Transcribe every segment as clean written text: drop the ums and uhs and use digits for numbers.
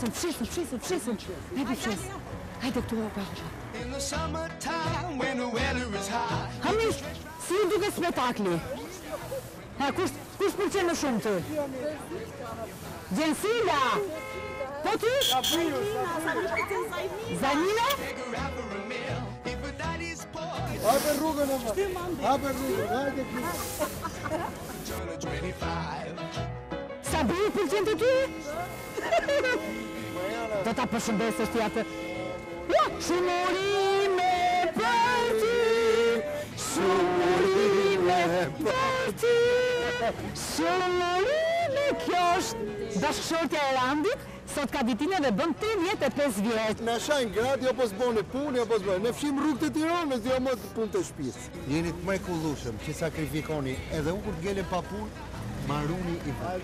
fshisëm. Hajde fshes. Hajde këtu opa. Hamish, si ju duket spektakli? Ha, kush pëlqen më shumë ty? Gjensila! Po ty? Zanina? Hape rrugën e më. Hape rrugën, hajde kjo. Sabri pëlqen të ty? Do ta përshëndesësh ti atë. Shumurime për ty, shumurime për ty, shumurime. Kjo është bashkëshortja e Randit, sot ka ditin edhe bën 35 vjeç. Na shajnë gratë, jo po s'boni punë, jo po s'boni. Ne fshim rrugët e Tiranës, jo më punë të shtëpisë. Jeni të mrekullueshëm që sakrifikoni edhe unë kur t'gele pa punë, marruni i vajtë.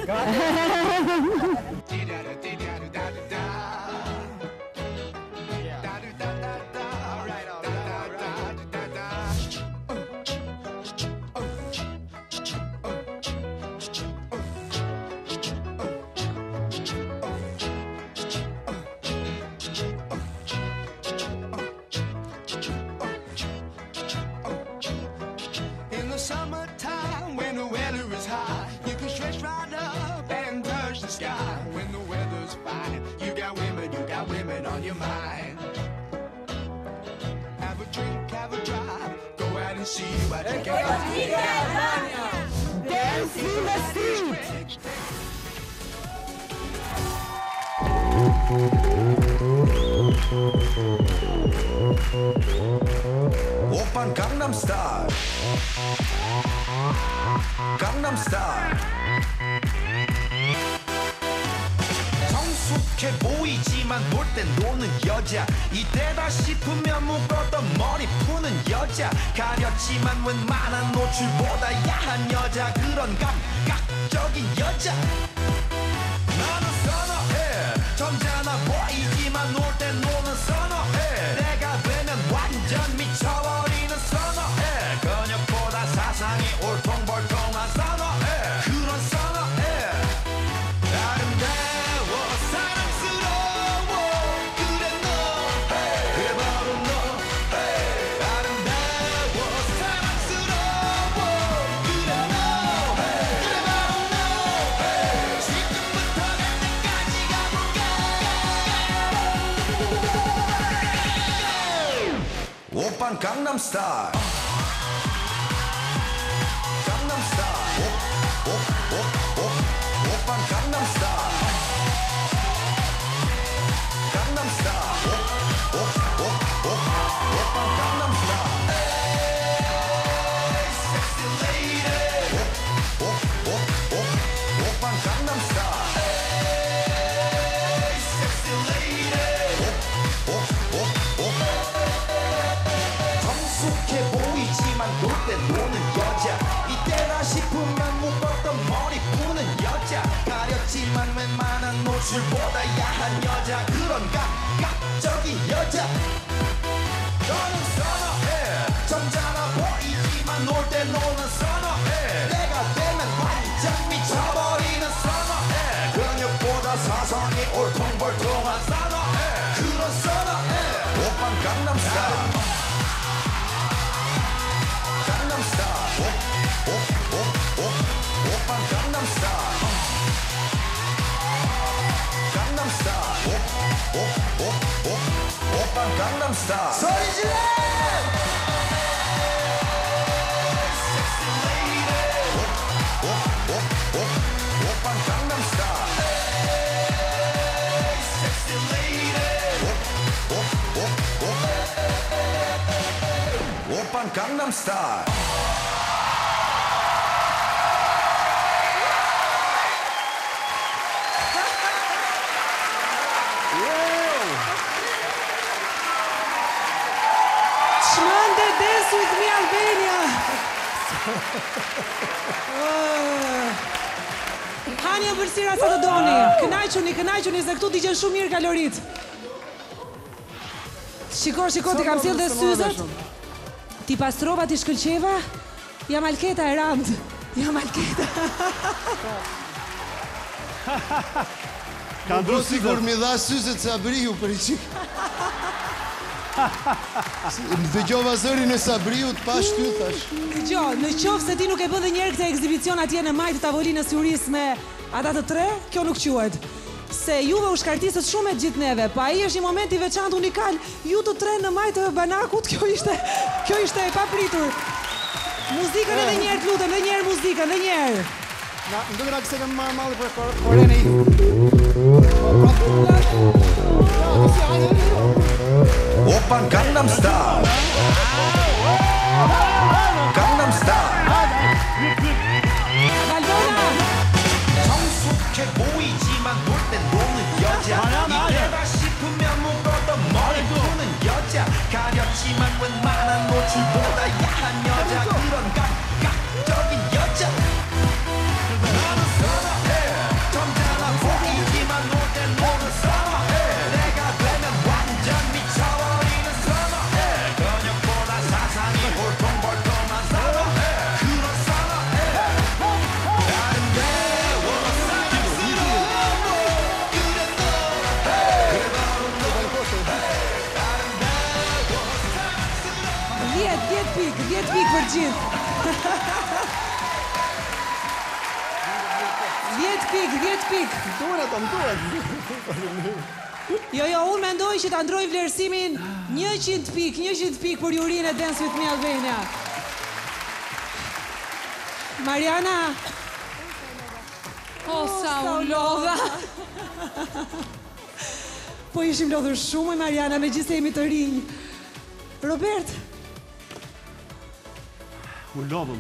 Summertime when the weather is high, you can stretch right up and touch the sky. When the weather's fine, you got women on your mind. Have a drink, have a drive, go out and see what you can find. Dance in the street! Oppan Gangnam Style. Gangnam Style. 성숙해 보이지만 볼 땐 노는 여자. 이때다 싶으면 묶었던 머리 푸는 여자. 가렸지만 웬만한 노출보다 야한 여자. 그런 감각적인 여자. 나는 선호해. 점잖아 보이지만 놀 땐 노는 선호해. 내가 되면 완전 미쳐버리는 선호해. 근육보다 사상이 울퉁불퉁한 선호해. 그런 선호해. 아름다워 사랑스러워 그래 너 그래 바로 너 아름다워 사랑스러워 그래 너 그래 바로 너 지금부터 갈 때까지 가볼까 오빤 강남 스타일 강남 스타일 오빤 강남 스타일 강남 스타일 오빤 강남 스타일 Hey sexy lady 오빤 강남 스타일 Hey sexy lady 성숙해 보이지만 놀 때 노는 여자 이때다 싶으면 묶었던 머리 푸는 여자 가렸지만 웬만한 노출보다 야한 여자 그런 감각적인 여자 너는 선호해 점잖아 보이지만 놀 때 노는 선호해 내가 되면 완전 미쳐버리는 선호해 근육보다 사상이 울퉁불퉁한 선호해 그런 선호해 오빤 강남스타일 강남스타일 오빤 강남스타일 강남스타일 오빤 강남스타일 소리 질러 Sexy lady 오빤 강남스타일 Sexy lady 오빤 강남스타일 Shmande dance with me Albania. Hani vërsira sa të doni. Kënaquni se këtu digjen shumë mirë kalorit. Shiko, ti kam sjellë dhe syzet. Ti pastrova, ti shkëlqeva. Jam Alketa e Rand. Jam Alketa. Ka Do ndru sigur syze. mi dha syzet Sabriu për i qik. Dëgjova zërin e Sabriut, pa shty thash. Dgjoj, në qoftë se ti nuk e bë dhe një herë këtë ekzibicion atje në majtë të tavolinës juris me ata të tre, kjo nuk quhet. Se juve u shkartisët shumë e gjithë neve, pa ai është një moment i veçantë unikal. Ju të tre në majtë të Banakut, kjo ishte e papritur. Muzikën edhe një herë të lutem, edhe një herë muzikën, edhe një herë. Më duket se kam marrë malli për Korenë i. Oppa Gangnam Style. Gangnam Style. Valbona! 성숙해 보이지만 놀 땐 노는 여자. 이래라 싶으면 묶어도 머리 푸는 여자. 가렸지만 웬만한 노출보다 야한 여자. 그런 감각적인 여자. 나는 선호해. 점잖아 보이지만 놀 땐 노는 선호해. 내가 되면 완전 미쳐버리는 선호해. 근육보다 사상이 홀통벌통한 선호해. 그런 선호해. 아름다워 사랑스러워 그래도 그래 바로 너 아름다워 사랑스러워 10 pikë për gjithë. 10 pikë. Duhen ato, më duhen. Jo, unë mendoj që ta ndroj vlerësimin 100 pikë për jurinë e Dance With Me Albania. Mariana. O, sa u lodha. Po ishim lodhur shumë, Mariana, me gjithë se jemi të rinj. Robert. U lodhëm.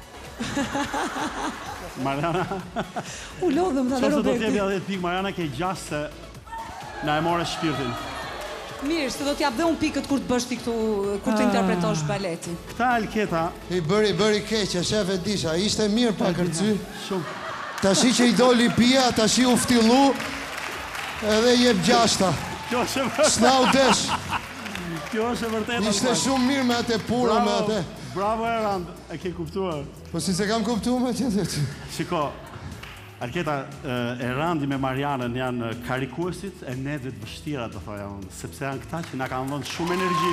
Mariana. U lodhëm, tha dhe Qoftë do Roberti. t'jepja 10 pikë, Mariana ke gjasë se na e more shpirtin. Mirë, se do t'jap dhe unë pikët kur të bësh ti këtu, kur të interpretosh baletin. Këta Alketa, I bëri keq, e shef e disha, ishte mirë pa kërcy. shumë Tashi që i doli pia, tashi u ftillu, edhe jep gjashta. Kjo është e vërtet. S'na u desh. Kjo është e vërtet. Ishte shumë mirë me atë pura, me atë. Bravo Erand, e ke kuptuar. Po si se kam kuptu me që Shiko, Alketa, Erandi me Marianën janë karikuesit e nedve të vështira, të thoja unë, sepse janë këta që na kanë dhënë shumë energji,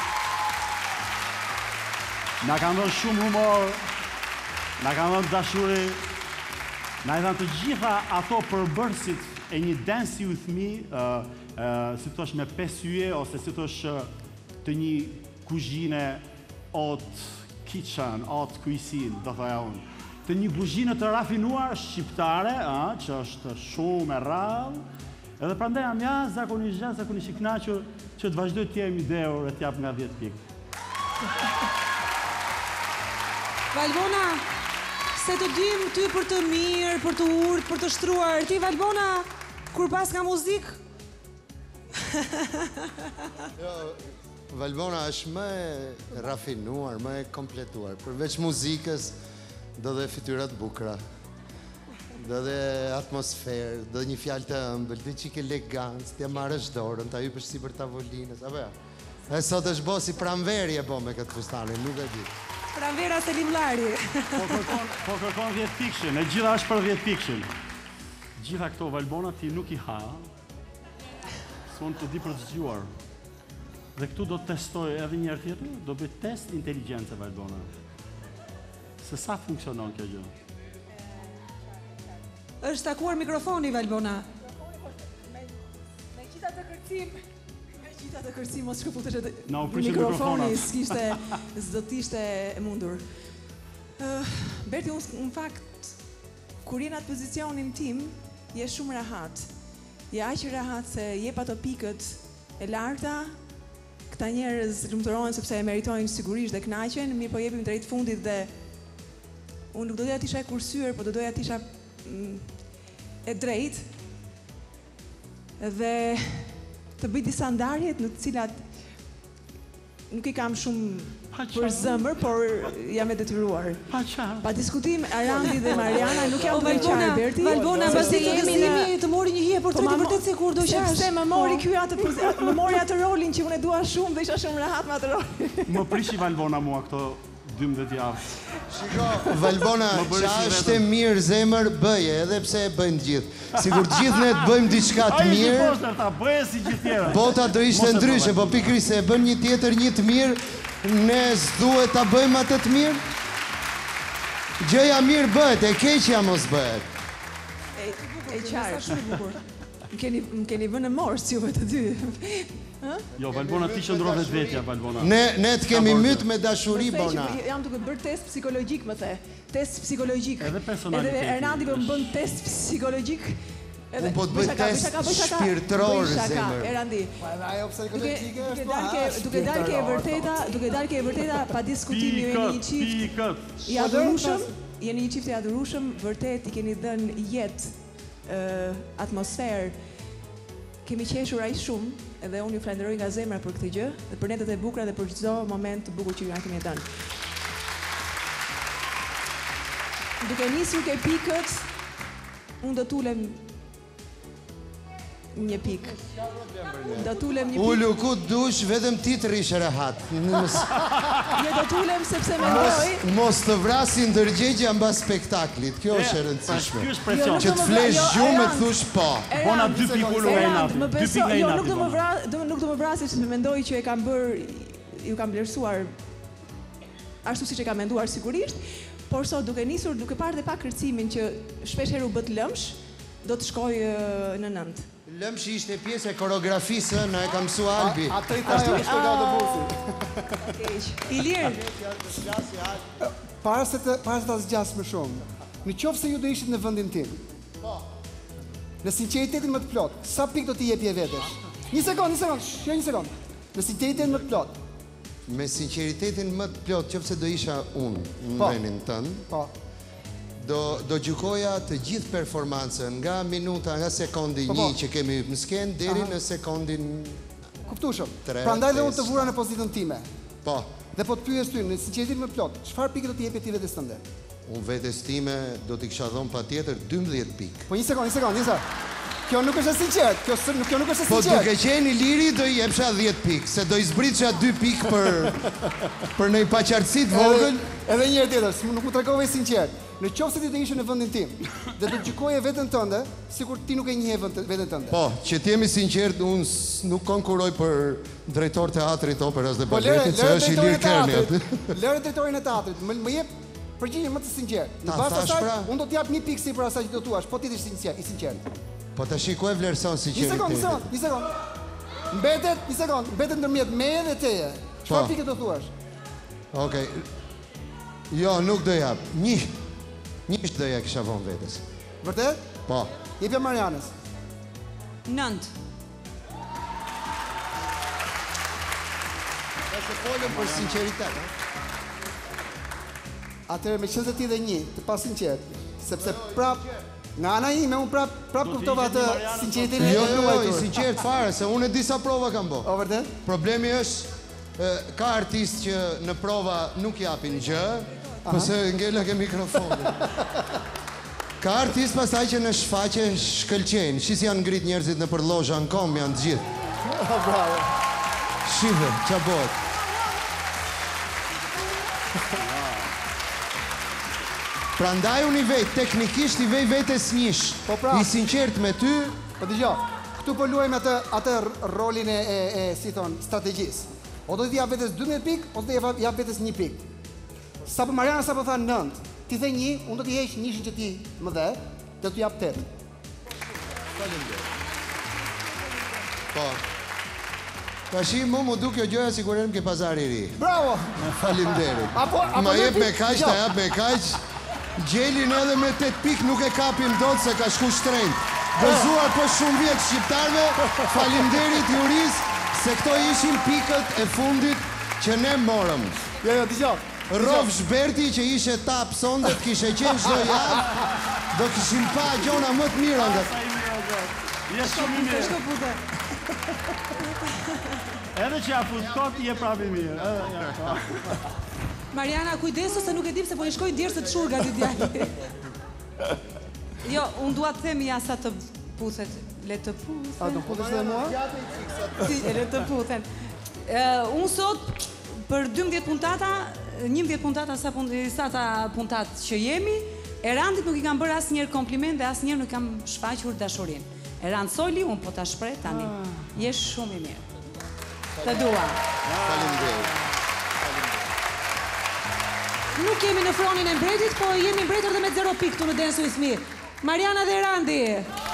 na kanë dhënë shumë humor, na kanë dhënë dashuri, na i dhanë të gjitha ato përbërësit e një Dance With Me, si të thosh me 5 yje, ose si të thosh të një kuzhine haute kitchen, haute cuisine, do thoja unë. Të një kuzhinë të rafinuar shqiptare, që është shumë e rrallë, edhe prandaj jam zakonisht i kënaqur që të vazhdoj të jem ideur e t'jap nga 10 pikë. Valbona, se të dim ty për të mirë, për të urtë, për të shtruar. Ti, Valbona, kur pas nga muzikë? Valbona është më e rafinuar, më e kompletuar. Përveç muzikës, do dhe fytyrat bukra, do dhe atmosferë, do një fjalë të ëmbël, do qik elegancë, t'ja marrësh dorën, t'a hypësh si për tavolinës, apo ja? E sot është bo si pranverje bo me këtë fustanin, nuk e di. Pranvera Selimllari. Po kërkon 10 pikshin, e gjitha është për 10 pikshin. Gjitha këto Valbona ti nuk i ha, s'unë të di për të zgjuar. Dhe këtu do të testoj edhe një herë tjetër, do bëj test inteligjencë Valbona. Se sa funksionon kjo gjë? Është takuar mikrofoni, Valbona. Me gjitha të kërcim. Gjitha të kërcim, mos shkëputesh edhe Na u prishë mikrofona. s'do t'ishte e mundur. Berti, unë në fakt, kur jenë atë pozicionin tim, je shumë rahat. Je aq rahat se jep ato pikët e larta, këta njerëz lumturohen sepse e meritojnë sigurisht dhe kënaqen, mirë po jepim drejt fundit dhe unë nuk do doja t'isha e kursyer, po do doja t'isha e drejt dhe të bëj disa ndarjet në të cilat nuk i kam shumë për zëmër, por jam e detyruar. Pa diskutim, Arandi dhe Mariana nuk jam duke qarë, Berti. Valbona, pasi të gëzimi të mori një hije për të vërtet se kur do qash. Sepse më mori ky më mori atë rolin që unë e dua shumë dhe isha shumë rahat me atë rol. Më prishi Valbona mua këto 12 javë. Valbona, bëri qa si është vetëm. e mirë zemër, bëje, edhe pse e bëjnë gjithë. Sigur të gjithë ne të bëjmë diçka të Ai si mirë, poster ta bëje si gjithë tjerë. bota do ishte Mos e ndryshe, provoj. po pikërisht se e bën një tjetër një të mirë, ne s'duhet ta bëjmë atë të mirë. Gjëja mirë bëhet, e keqja mos bëhet. E qartë. Më keni vënë në morës juve të dy. Jo, Valbona ti qëndro vetvetja, Valbona. Ne të kemi myt me dashuri, Bona. Jam duke bërë test psikologjik, më the. Test psikologjik. Edhe personaliteti Edhe Ernadi më është. bën test psikologjik. Unë po të bëj test shpirtëror, zemër. Erandi. Ajo psikologjike është Duke dalë ke e vërteta pa diskutimi jeni një çift Pikët. i adhurueshëm, jeni një çift i adhurueshëm, vërtet i keni dhënë jetë, atmosferë. Kemi qeshur aq shumë, edhe unë ju falenderoj nga zemra për këtë gjë, dhe për netët e bukura dhe për çdo moment të bukur që ju na keni dhënë. Duke nisur ke pikët, unë do t'ulem një pikë. Do t'ulem një pikë. Ulu ku dush, vetëm ti të rish rehat. Jo, do t'ulem sepse mendoj. Mos të vrasin ndërgjegja mbas spektaklit, kjo është e Ky rëndësishme. është presion. Që të flesh gjumë të thush po. Bona 2 pikë ulu nga Inati. Më 2 beso, pikë nga jo, Inati. nuk do më vrasë sepse mendoj që e kam bërë, ju kam vlerësuar ashtu siç e kam menduar sigurisht, por sot duke nisur, duke parë dhe pa kërcimin që shpesh herë u bët lëmsh, do të shkoj në 9. Lëmshi ishte pjesë e koreografisë, na e ka mësua Albi. Atë i thaja është nga autobusi. Ilir, Para se ta zgjas më shumë. Në qoftë se ju do ishit në vendin tim. Në sinqeritetin më të plot, sa pikë do t'i jepje vetes? Një sekond, një sekond. Në sinqeritetin më të plot. Me sinqeritetin më të plot, qoftë se do isha unë në Po. vendin tënd, Po. do gjykoja të gjithë performancën nga minuta, nga sekundi Po, 1 që kemi në skenë deri në sekondin Kuptueshëm. Tre, Prandaj dhe unë të pesë. vura në pozitën time. po. Dhe po të pyes ty, në sinqeritetin më të plot, çfarë pikë do t'i jepje ti vetes tënde? Unë vetes time do t'i kisha dhënë patjetër 12 pikë. Po një sekond. Kjo nuk është e sinqert. Kjo nuk është e Po sinqert. duke qenë i liri do i jepsha 10 pikë, se do i zbritsha 2 pikë për në i paqartësi të vogël. Edhe një herë tjetër, nuk më tregove sinqert. Në qoftë se ti do ishe në vendin tim dhe do gjykoje veten tënde, sikur ti nuk e njeh veten tënde. Po, që t'jemi sinqert, unë nuk konkuroj për drejtor teatrit, operas dhe Po lere baletit, se është i lirë Kerni aty. Lere drejtorin e teatrit, më jep përgjigje më të sinqert. Në Ta bazë të thash asaj, pra. unë do t'jap një pikë sipër asaj që do thuash, po ti je i sinqert. Po ta shikoj vlerëson Një sinqeritetin. sekond. Mbetet ndërmjet meje dhe teje. Çfarë Po. pikë do thuash? Okej. Jo, nuk do jap. Një do ja kisha vonë vetes. Vërtet? Po. Jepja Marianës. 9. Se folëm për sinqeritet. Atëherë me qenë se ti dhe një, të pa sinqert, sepse prap nga ana ime unë prap kuptova atë sinqeritetin Jo, e i luajtur. sinqert fare, se unë e disa prova kam bo. O vërtet? Problemi është, ka artist që në prova nuk japin gjë, përse ngella ke mikrofonin. Ka artist pastaj që në shfaqe shkëlqejnë. Shis janë ngrit njerëzit në përlozha në kom, janë të gjithë. Bravo. Shive, qa bot. Prandaj unë i vej, teknikisht i vej vetes njësh. Po pra. I sinqert me ty, Po dëgjoj, këtu po luajmë atë rolin e si thon, strategjisë. O do t'i jap vetes 12 pikë, ose do t'i jap vetes 1 pikë. Sa për Mariana sa po tha 9. Ti the 1, unë do t'i heq 1 që ti më dhe, do t'u jap 8. po. Tashi mu duk kjo gjoja sigurisht ke pazari i ri. Bravo! Faleminderit. Apo Ma jep me kaq, dëgjoj. ta jap me kaq. Gjelin edhe me 8 pikë nuk e kapim dot se ka shku shtrenjt. Gëzuar për shumë vjet shqiptarve, faleminderit juris se këto ishin pikët e fundit që ne morëm. Jo, dëgjoj. Rov Shberti që ishe tap sonde të kishe qenë çdo javë, do kishim pa gjona më të mira nga. Je shumë i mirë. Edhe që ja fut kot, je prapë i mirë. Mariana, kujdesu se nuk e dim se po i shkoj djerë se të shurga ti djali. Jo, unë dua të them ja sa të puthet. Le të puthen. A do putesh edhe mua? Le të puthen. Unë sot për 12 puntata, 11 puntata sa puntat që jemi, Erandit nuk i kam bërë asnjëherë kompliment dhe asnjëherë nuk kam shfaqur dashurinë. Erand Soli, unë po ta shpreh tani. Je shumë i mirë. Të dua. Faleminderit. Nuk jemi në fronin e mbretit, po jemi mbretër dhe me 0 pikë këtu në Dance With Me. Mariana dhe Erandi.